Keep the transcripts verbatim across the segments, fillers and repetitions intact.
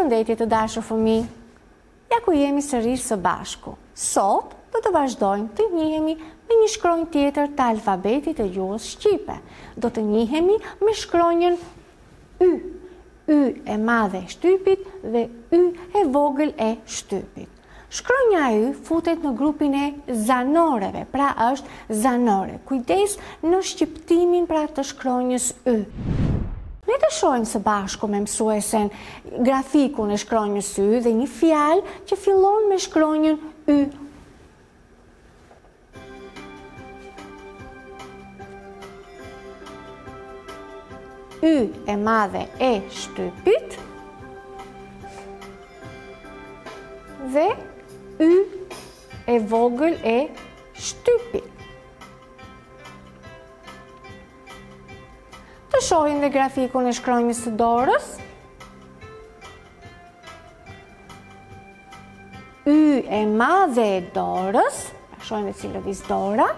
Përshëndetje të dashur fëmijë. Ja ku jemi sërish së bashku. Sot do të vazhdojmë të njihemi me një shkronjë tjetër të alfabetit të gjuhës shqipe. Do të njihemi me shkronjën Y. Y e madhe e shtypit dhe Y e vogël e shtypit. Shkronja Y futet në grupin e zanoreve, pra është zanore. Kujdes në shqiptimin pra të shkronjës Y. Ne të shohim së bashku me mësuesen grafikun e shkronjës Y dhe një fjalë që fillon me shkronjën Y. Y e madhe e shtypit dhe Y e vogël e shtypit. Të shohim dhe grafikun e shkronjës së dorës. Y e madhe e dorës, shohim dhe si lëviz dora.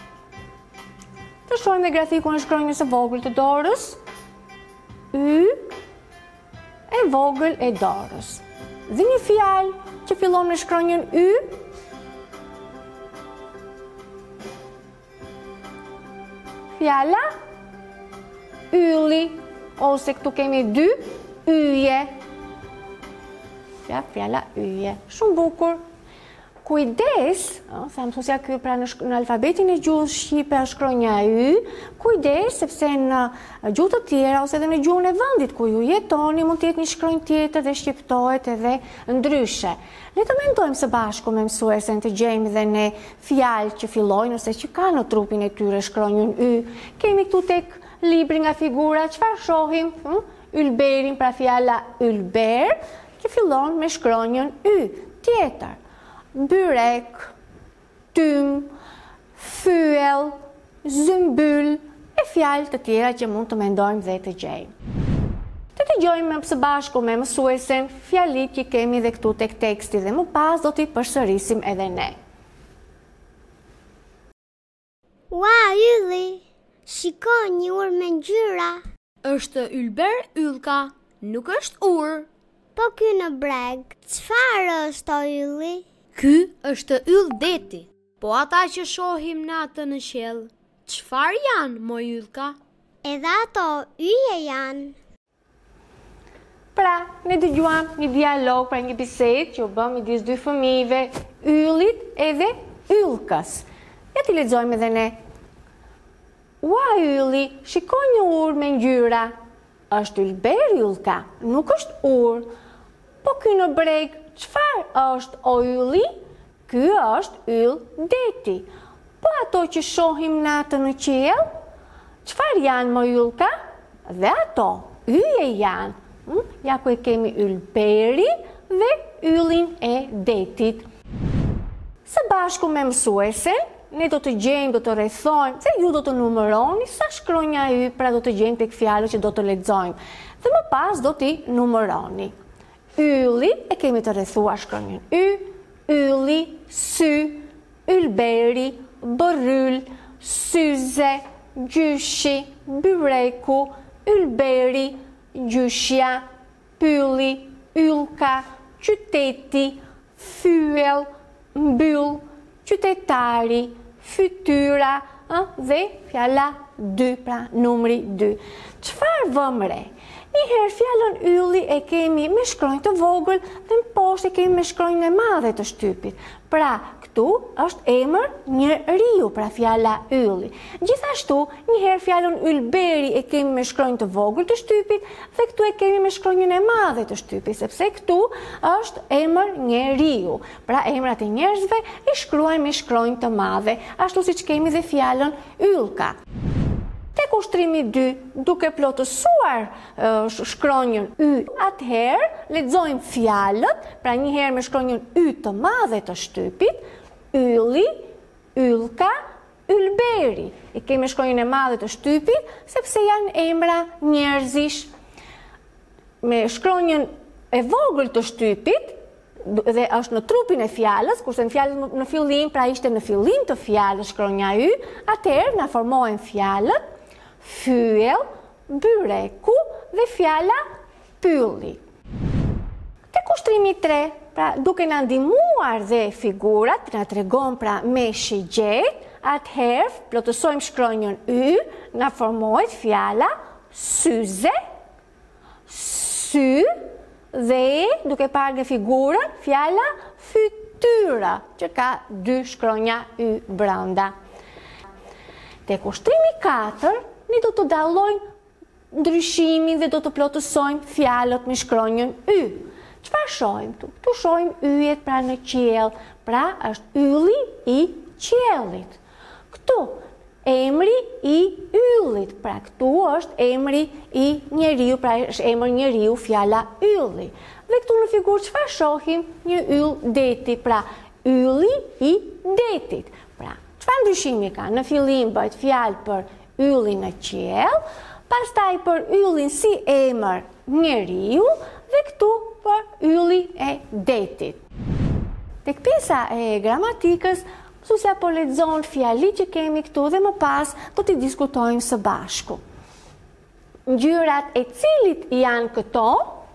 Të shohim dhe grafikun e shkronjës së vogël të dorës. Y e vogël e dorës. Dhe një fjalë që fillon me shkronjën Y. Fjala ylli, ose këtu kemi dy yje. Ja, fjala yje. Shumë bukur. Kujdes, sa mësusja ky pra në, në alfabetin e gjuhës shqipe është shkronja Y, kujdes sepse në gjuhë të tjera ose edhe në gjuhën e vendit ku ju jetoni mund të jetë një shkronjë tjetër dhe shqiptohet edhe ndryshe. Le të mendojmë së bashku me mësuesen të gjejmë dhe ne fjalë që fillojnë ose që kanë në trupin e tyre shkronjën Y. Kemi këtu tek libri nga figura, çfarë shohim? Hm? Ylberin, pra fjala ylber, që fillon me shkronjën Y. Tjetër, byrek, tym, fyell, zymbyll e fjalë të tjera që mund të mendojmë dhe të gjejmë. Të të gjojmë së bashku me mësuesen fjalit që kemi dhe këtu tek teksti dhe më pas do t'i përsërisim edhe ne. Ua, ylli! Shiko një ur me ngjyra. Është ylber yllka, nuk është ur. Po ky në breg, çfarë është o ylli? Ky është yll deti. Po ata që shohim natë në qiell, çfarë janë, mo yllka? Edhe ato yje janë. Pra, ne dëgjuam një dialog, pra një bisedë që u bë midis dy fëmijëve, yllit edhe yllkës. Ja t'i lexojmë edhe ne. Ua, ylli, shiko një ur me ngjyra. Është ylber yllka, nuk është ur. Po ky në breg, çfarë është o ylli? Ky është yll deti. Po ato që shohim natë në qiell, çfarë janë mo yllka? Dhe ato, yje janë. Hm? Ja ku e kemi ylberin dhe yllin e detit. Së bashku me mësuesen, ne do të gjejmë, do të rrethojmë, se ju do të numëroni sa shkronja Y, pra do të gjejmë tek fjalët që do të lexojmë. Dhe më pas do t'i numëroni. Ylli, e kemi të rrethuar shkronjën Y, ylli, sy, ylberi, borryl, syze, gjyshi, byreku, ylberi, gjyshja, pylli, yllka, qyteti, fyell, mbyll, qytetari, fytyra, dhe fjala dy, pra numri dy. Çfarë vëmë re? Njëherë fjalën ylli e kemi me shkronjë të vogël dhe në poshtë e kemi me shkronjën e madhe të shtypit. Pra, këtu është emër njeriu, pra fjala ylli. Gjithashtu, njëherë fjalën ylberi e kemi me shkronjë të vogël të shtypit dhe këtu e kemi me shkronjën e madhe të shtypit, sepse këtu është emër njeriu. Pra, emrat e njerëzve i shkruajnë me shkronjë të madhe, ashtu siç kemi dhe fjalën yllka. Tek ushtrimi dy, duke plotësuar uh, shkronjën Y, atëherë lexojmë fjalët, pra njëherë me shkronjën Y të madhe të shtypit, ylli, yllka, ylberi. E kemi shkronjën e madhe të shtypit, sepse janë emra njerëzish. Me shkronjën e vogël të shtypit, dhe është në trupin e fjalës, kurse në fjalën në fillim, pra ishte në fillim të fjalës shkronja Y, atëherë na formohen fjalët fyell, byreku dhe fjala pylli. Ushtrimi tre, pra duke na ndihmuar dhe figurat, na tregon pra me shigjet, atëherë plotësojmë shkronjën Y, na formohet fjala syze, sy, dhe duke parë nga figurën, fjala fytyra, që ka dy shkronja Y brenda. Tek ushtrimi katër, ne do të dallojmë ndryshimin dhe do të plotësojmë fjalët me shkronjën Y. Çfarë shohim këtu? Këtu shohim yjet pra në qiell, pra është ylli i qiellit. Këtu emri i yllit, pra këtu është emri i njeriu, pra është emër njeriu fjala ylli. Dhe këtu në figurë çfarë shohim? Një yll deti, pra ylli i detit. Pra, çfarë ndryshimi ka? Në fillim bëhet fjalë për yllin në qiell, pastaj për yllin si emër njeriu dhe këtu për ylli e detit. Tek pjesa e gramatikës, mësuesja po lexon fjalitë që kemi këtu dhe më pas do t'i diskutojmë së bashku. Ngjyrat e cilit janë këto?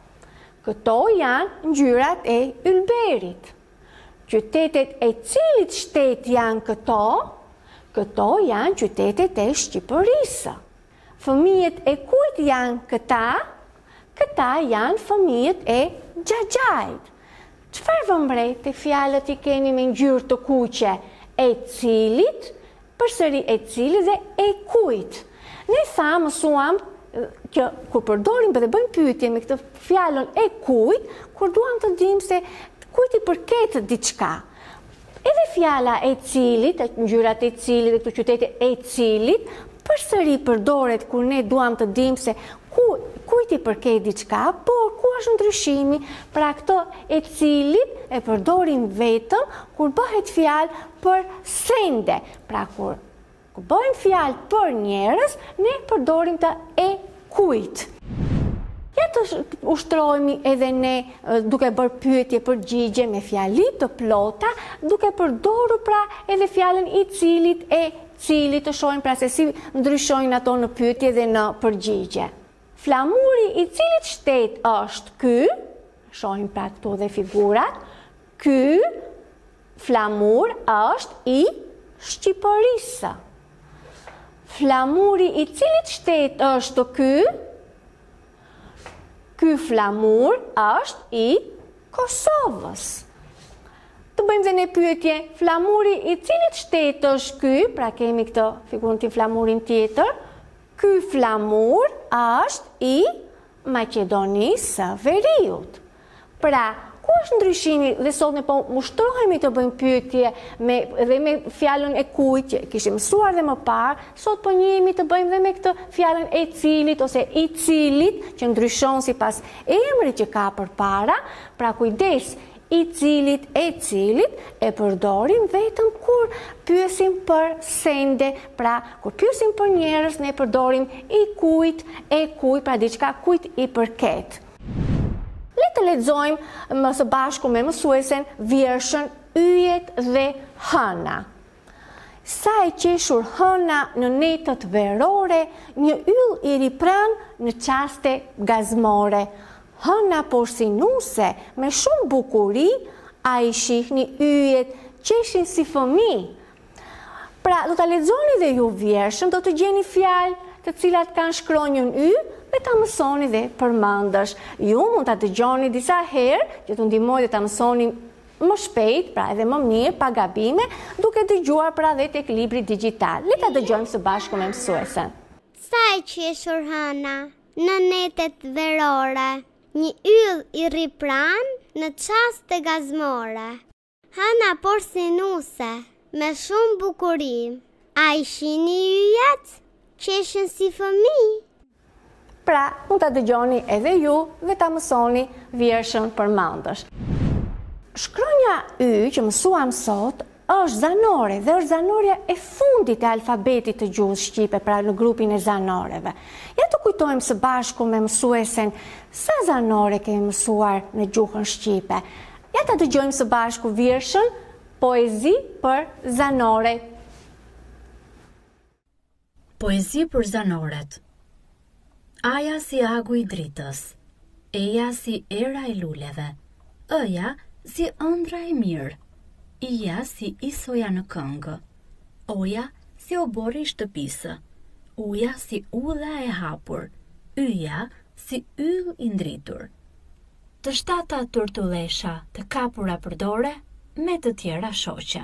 Këto janë ngjyrat e ylberit. Qytetet e cilit shtet janë këto? Këto janë qytetet e Shqipërisë. Fëmijët e kujt janë këta? Këta janë fëmijët e xhaxhait. Çfarë vëmret të fjalët i kemi me ngjyrë të kuqe? E cilit, përsëri e cilit dhe e kujt. Ne tha mësuam që kur përdorim dhe bëjmë pyetje me këtë fjalën e kujt, kur duam të dimë se kujt i përket diçka. Edhe fjala e cilit, ngjyrat e cilit dhe këto qytete e cilit, përsëri përdoret kur ne duam të dimë se ku kujt i përket diçka, por ku është ndryshimi, pra këto e cilit e përdorim vetëm kur bëhet fjalë për sende. Pra kur, kur bëjmë fjalë për njerëz, ne përdorim të e kujt. Ja të ushtrohemi edhe ne duke bërë pyetje përgjigje me fjali të plota, duke përdorur pra edhe fjalën i cilit e cilit, të shohim pra se si ndryshojnë ato në pyetje dhe në përgjigje. Flamuri i cilit shtet është ky? Shohim pra këtu dhe figurat. Ky flamur është i Shqipërisë. Flamuri i cilit shtet është ky? Ky flamur është i Kosovës. Të bëjmë dhe një pyetje, flamuri i cilit shtet është ky? Pra kemi këtë figurën të flamurin tjetër. Ky flamur është i Maqedonisë së Veriut. Pra, ku është ndryshimi dhe sot ne po ushtrohemi të bëjmë pyetje me, dhe me fjalën e kujt që kishim mësuar dhe më parë, sot po njihemi të bëjmë dhe me këtë fjalën e cilit ose i cilit që ndryshon sipas emrit që ka përpara. Pra kujdes, i cilit e cilit e përdorim vetëm kur pyesim për sende, pra kur pyesim për njerëz ne përdorim i kujt, e kujt, pra diçka kujt i përket. Le të lexojmë më së bashku me mësuesen vjershën yjet dhe hëna. Sa e qeshur hëna në netët verore, një yll i ripran në qaste gazmore. Hëna porsinuse me shumë bukuri, a i shihni yjet qeshin si fëmi. Pra, do të lexoni dhe ju vjershën, do të gjeni fjalë të cilat kanë shkronjën Y dhe ta mësoni dhe përmendësh. Ju mund ta dëgjoni disa herë, që të ndihmoj dhe ta mësoni më shpejt, pra edhe më mirë, pa gabime, duke dëgjuar pra dhe tek libri digjital. Le ta dëgjojmë së bashku me mësuesen. Sa e qeshur hëna në netet verore, një yll i ripran në qaste gazmore. Hëna porsinuse me shumë bukuri, a i shihni yjet qeshin si fëmi. Pra, mund ta dëgjoni edhe ju dhe ta mësoni vjershën përmendësh. Shkronja Y që mësuam sot është zanore dhe është zanoria e fundit e alfabetit të gjuhës shqipe, pra në grupin e zanoreve. Ja të kujtojmë së bashku me mësuesen sa zanore kemi mësuar në gjuhën shqipe. Ja të dëgjojmë së bashku vjershën Poezi për zanore. Poezi për zanoret. Aja si agu i dritës, eja si era e luleve, Ëja si ëndra e mirë, ija si isoja në këngë, oja si obori i shtëpisë, uja si udha e hapur, yja si yll i ndritur. Të shtata turtulesha të kapura për dore, me të tjera shoqe.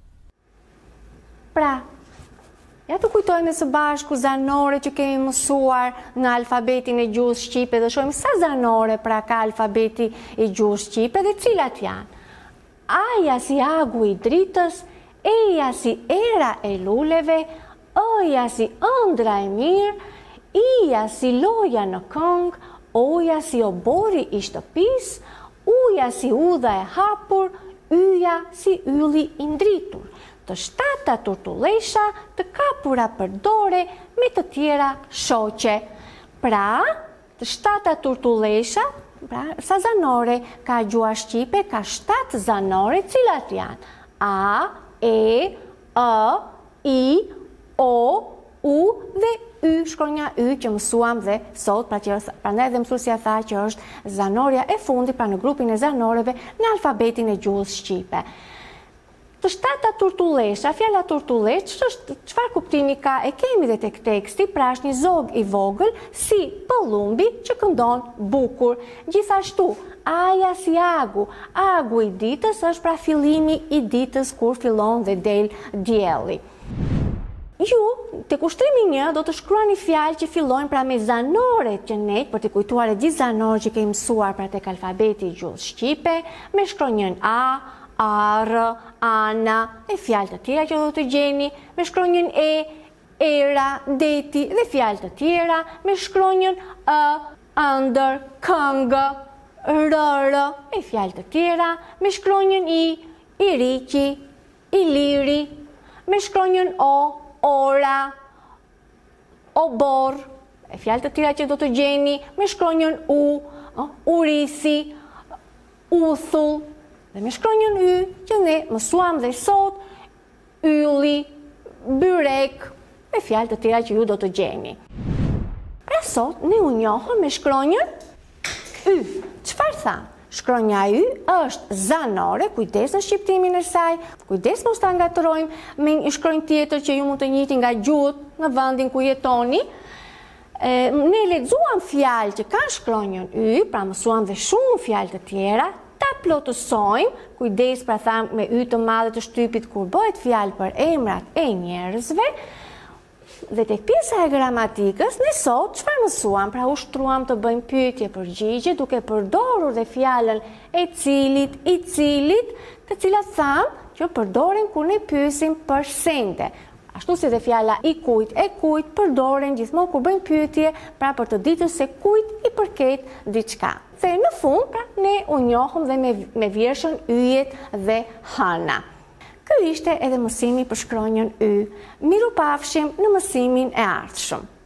Pra, ja të kujtojmë së bashku zanore që kemi mësuar në alfabetin e gjuhës shqipe dhe shohim sa zanore pra ka alfabeti i gjuhës shqipe dhe cilat janë. Aja si agu i dritës, eja si era e luleve, ëja si ëndra e mirë, ija si loja në këngë, oja si obori i shtëpis, uja si udha e hapur, yja si ylli i ndritur. Të shtata turtulesha të kapura për dore me të tjera shoqe. Pra, të shtata turtulesha, pra, sa zanore ka gjuha shqipe, ka shtatë zanore cilat janë. A, E, Ë, I, O, U dhe Y, shkronja Y që mësuam dhe sot, pra që prandaj dhe mësuesja tha që është zanoria e fundit pra në grupin e zanoreve në alfabetin e gjuhës shqipe. Të shtata turtulesha, fjala turtulesh, çfarë kuptimi ka? E kemi dhe tek teksti, pra është një zog i vogël si pëllumbi që këndon bukur. Gjithashtu, aja si agu, agu i ditës është pra fillimi i ditës kur fillon dhe del dielli. Ju, të kushtrimi një, do të shkruani fjalë që fillojnë pra me zanore që ne, për të kujtuar e gjithë zanore që kemi mësuar pra tek alfabeti i gjuhës shqipe, me shkronjën A, arë, ana, e fjalë të tjera që do të gjeni, me shkronjën E, era, deti dhe fjalë të tjera, me shkronjën Ë, ëndër, këngë, rërë, e fjalë të tjera, me shkronjën I, i riqi, i liri, me shkronjën O, ora, obor, e fjalë të tjera që do të gjeni, me shkronjën U, urisi, uthull, dhe me shkronjën Y, që ne mësuam dhe sot, ylli, byrek, e fjalë të tjera që ju do të gjeni. Pra sot, ne u njohëm me shkronjën Y. Çfarë tha? Shkronja Y është zanore, kujdes në shqiptimin e saj, kujdes mos ta ngatërojmë me një shkronjë tjetër që ju mund të njihni nga gjuhët në vendin ku jetoni. E, ne lexuam fjalë që kanë shkronjën Y, pra mësuam dhe shumë fjalë të tjera, ta plotësojmë, kujdes pra tham me Y të madhe të shtypit kur bëhet fjalë për emrat e njerëzve. Dhe tek pjesa e gramatikës, ne sot çfarë mësuam? Pra ushtruam të bëjmë pyetje përgjigje duke përdorur dhe fjalën e cilit, i cilit, të cilat thamë që përdoren kur ne pyesim për sende. Ashtu si dhe fjala i kujt, e kujt përdoren gjithmonë kur bëjmë pyetje, pra për të ditur se kujt i përket diçka. Dhe në fund, pra ne u njohëm dhe me, me vjershën yjet dhe hëna. Ky ishte edhe mësimi për shkronjën Y. Miru pafshim në mësimin e ardhshëm.